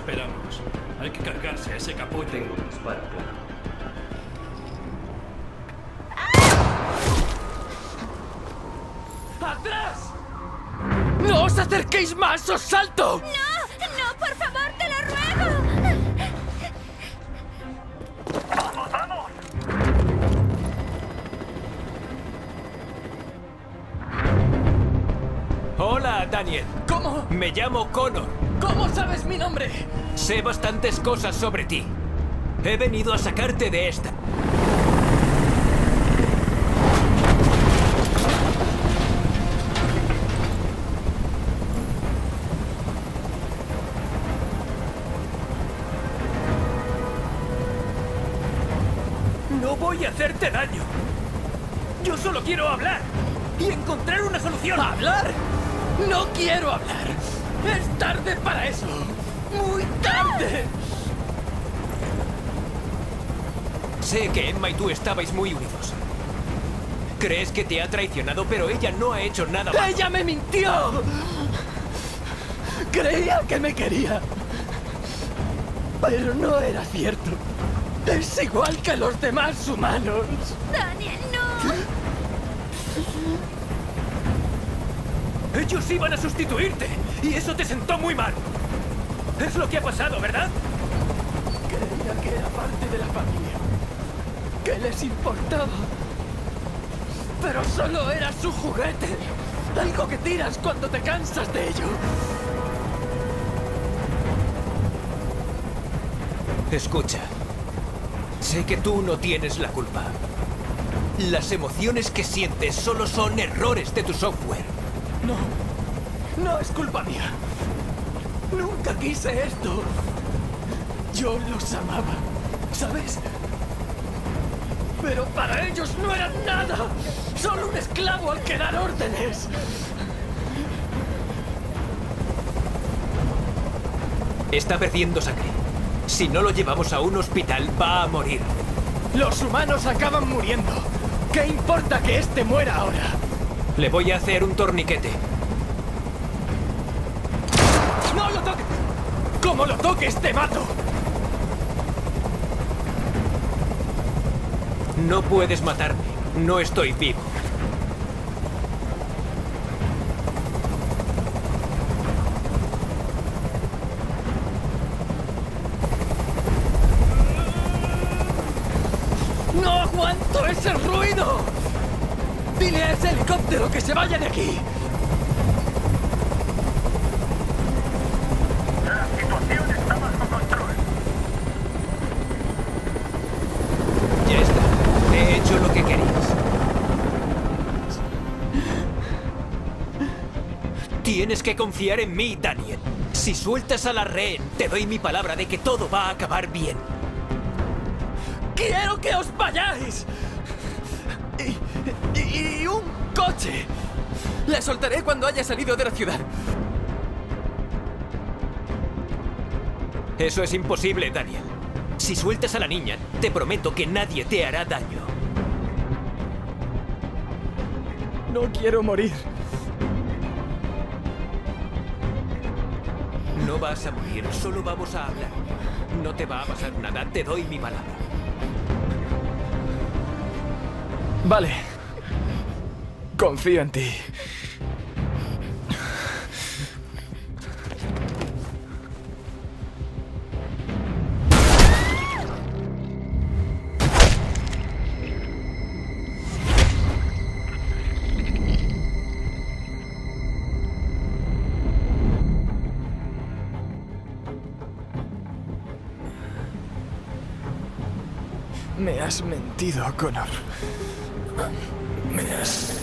esperamos? Hay que cargarse a ese capullo. Tengo un disparo, claro. ¡Atrás! ¡No os acerquéis más! ¡Os salto! ¡No! ¡No, por favor, te lo ruego! ¡Vamos, vamos! Hola, Daniel. ¿Cómo? Me llamo Connor. ¿Cómo sabes mi nombre? Sé bastantes cosas sobre ti. He venido a sacarte de esta. No voy a hacerte daño. Yo solo quiero hablar y encontrar una solución. ¿Hablar? ¡No quiero hablar! ¡Es tarde para eso! ¡Muy tarde! Sé que Emma y tú estabais muy unidos. Crees que te ha traicionado, pero ella no ha hecho nada malo. ¡Ella me mintió! Creía que me quería. Pero no era cierto. Es igual que los demás humanos. ¡Daniel, no! Ellos iban a sustituirte y eso te sentó muy mal. Es lo que ha pasado, ¿verdad? Creía que era parte de la familia. Que les importaba. Pero solo era su juguete. Algo que tiras cuando te cansas de ello. Escucha. Sé que tú no tienes la culpa. Las emociones que sientes solo son errores de tu software. No, no es culpa mía. Nunca quise esto. Yo los amaba, ¿sabes? Pero para ellos no eran nada. Solo un esclavo al que dar órdenes. Está perdiendo sangre. Si no lo llevamos a un hospital, va a morir. Los humanos acaban muriendo. ¿Qué importa que este muera ahora? Le voy a hacer un torniquete. ¡No lo toques! ¡Como lo toques, te mato! No puedes matarme. No estoy vivo. ¡No aguanto ese ruido! ¡Dile a ese helicóptero que se vaya de aquí! La situación está bajo control. Ya está. He hecho lo que querías. Tienes que confiar en mí, Daniel. Si sueltas a la rehén, te doy mi palabra de que todo va a acabar bien. ¡Quiero que os vayáis! Y un coche. Le soltaré cuando haya salido de la ciudad. Eso es imposible, Daniel. Si sueltas a la niña, te prometo que nadie te hará daño. No quiero morir. No vas a morir, solo vamos a hablar. No te va a pasar nada, te doy mi palabra. Vale. Confío en ti. Me has mentido, Connor. Me has